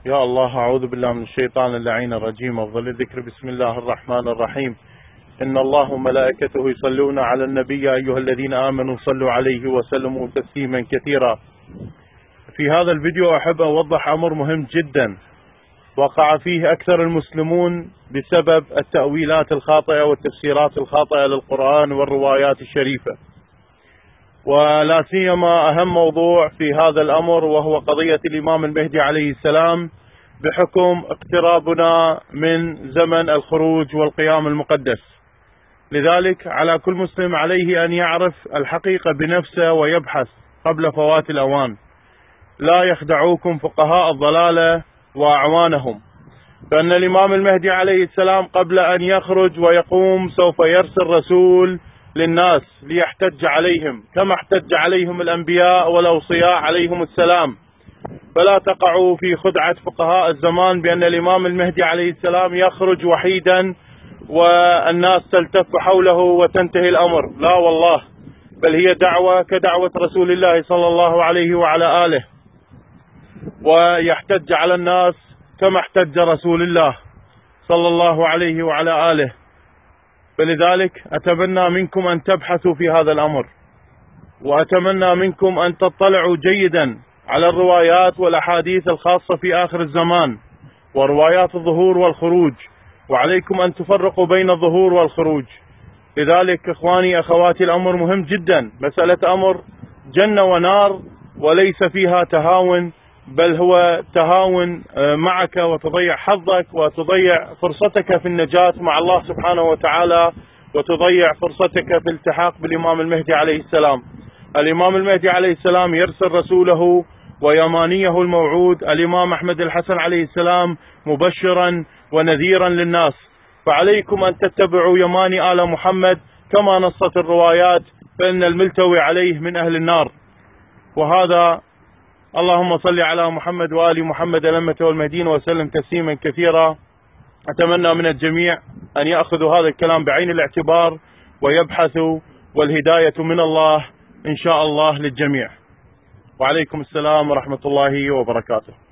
يا الله، أعوذ بالله من الشيطان اللعين الرجيم. أفضل الذكر بسم الله الرحمن الرحيم. إن الله وملائكته يصلون على النبي يا أيها الذين آمنوا صلوا عليه وسلموا تسليما كثيرا. في هذا الفيديو أحب أوضح أمر مهم جدا وقع فيه أكثر المسلمون بسبب التأويلات الخاطئة والتفسيرات الخاطئة للقرآن والروايات الشريفة، ولا سيما أهم موضوع في هذا الأمر وهو قضية الإمام المهدي عليه السلام، بحكم اقترابنا من زمن الخروج والقيام المقدس. لذلك على كل مسلم عليه أن يعرف الحقيقة بنفسه ويبحث قبل فوات الأوان. لا يخدعوكم فقهاء الضلالة وأعوانهم، فإن الإمام المهدي عليه السلام قبل أن يخرج ويقوم سوف يرسل رسول للناس ليحتج عليهم كما احتج عليهم الأنبياء والأوصياء عليهم السلام. فلا تقعوا في خدعة فقهاء الزمان بأن الإمام المهدي عليه السلام يخرج وحيدا والناس تلتف حوله وتنتهي الأمر. لا والله، بل هي دعوة كدعوة رسول الله صلى الله عليه وعلى آله، ويحتج على الناس كما احتج رسول الله صلى الله عليه وعلى آله. فلذلك أتمنى منكم أن تبحثوا في هذا الأمر، وأتمنى منكم أن تطلعوا جيدا على الروايات والأحاديث الخاصة في آخر الزمان وروايات الظهور والخروج، وعليكم أن تفرقوا بين الظهور والخروج. لذلك إخواني أخواتي، الأمر مهم جدا، مسألة أمر جنة ونار، وليس فيها تهاون، بل هو تهاون معك وتضيع حظك وتضيع فرصتك في النجاة مع الله سبحانه وتعالى، وتضيع فرصتك في الالتحاق بالإمام المهدي عليه السلام. الإمام المهدي عليه السلام يرسل رسوله ويمانيه الموعود الإمام أحمد الحسن عليه السلام مبشرا ونذيرا للناس، فعليكم أن تتبعوا يماني آل محمد كما نصت الروايات، فإن الملتوي عليه من أهل النار. وهذا اللهم صل على محمد وآل محمد الأمة والمهديين وسلم تسليما كثيرا. أتمنى من الجميع أن يأخذوا هذا الكلام بعين الاعتبار ويبحثوا، والهداية من الله إن شاء الله للجميع. وعليكم السلام ورحمة الله وبركاته.